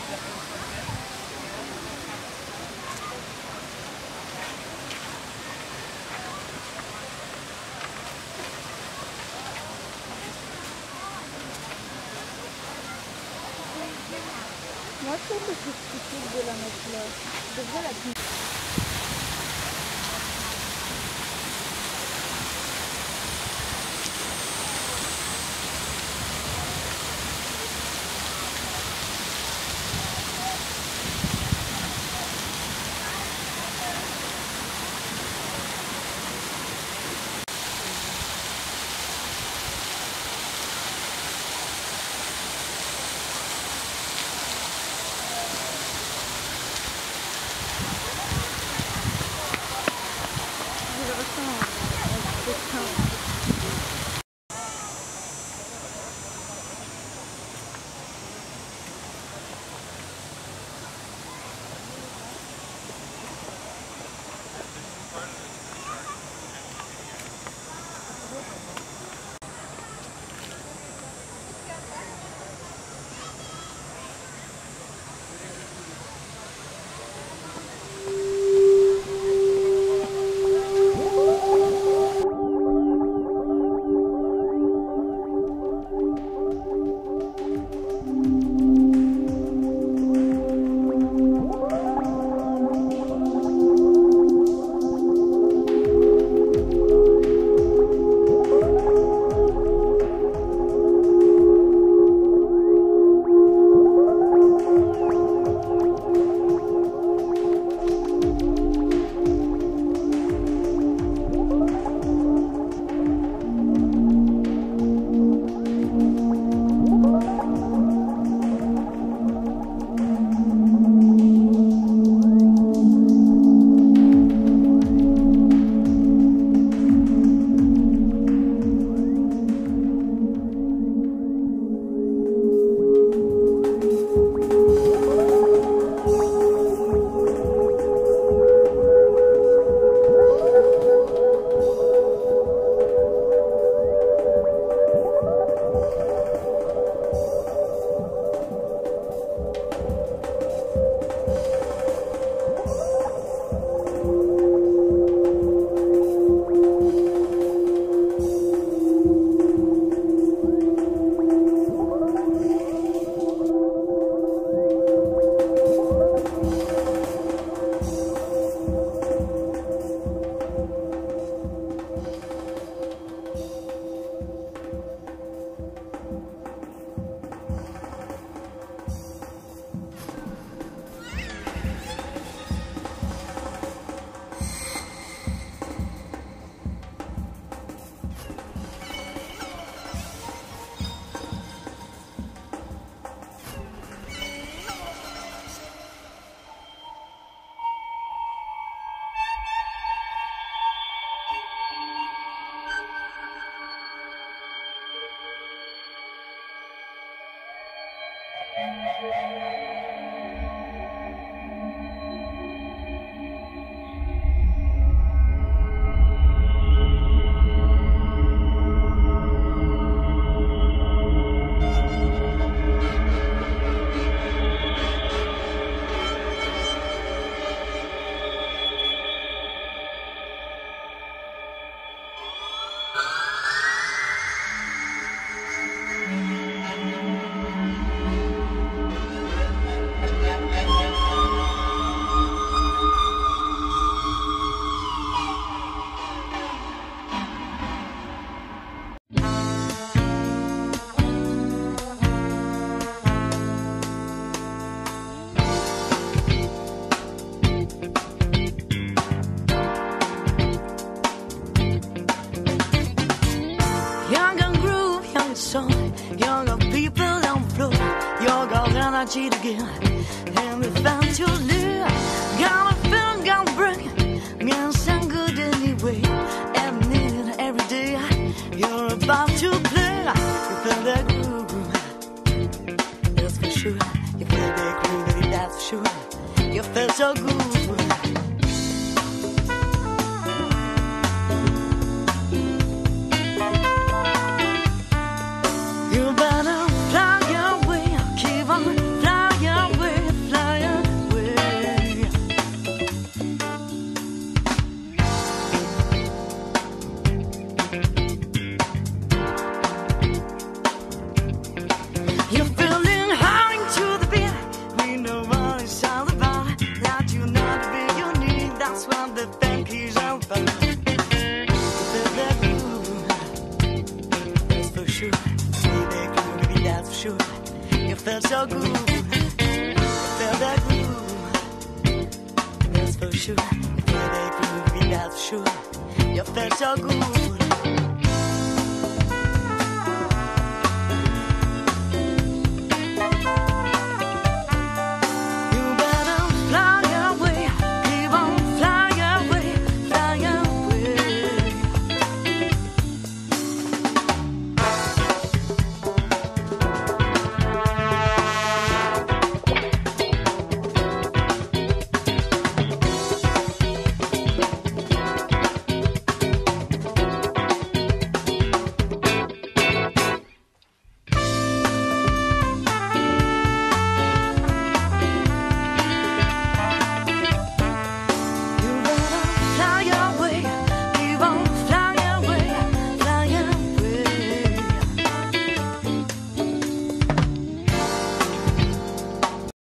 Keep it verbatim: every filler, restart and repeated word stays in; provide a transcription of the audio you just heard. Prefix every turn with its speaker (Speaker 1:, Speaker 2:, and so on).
Speaker 1: Moi, je trouve que c'est stupide de la mettre là. Je devrais la tenir.
Speaker 2: energy to give, and we found to live. Got a feeling, got a bring me some good anyway. Every minute, every day, you're about to play. You feel that groove, that's for sure. You feel that groove, that's for sure. You feel so good. You better fly your way, keep on flying your way. sure. You felt so good. You felt that groove. That's for sure. You felt that groove, that's sure. You felt so good.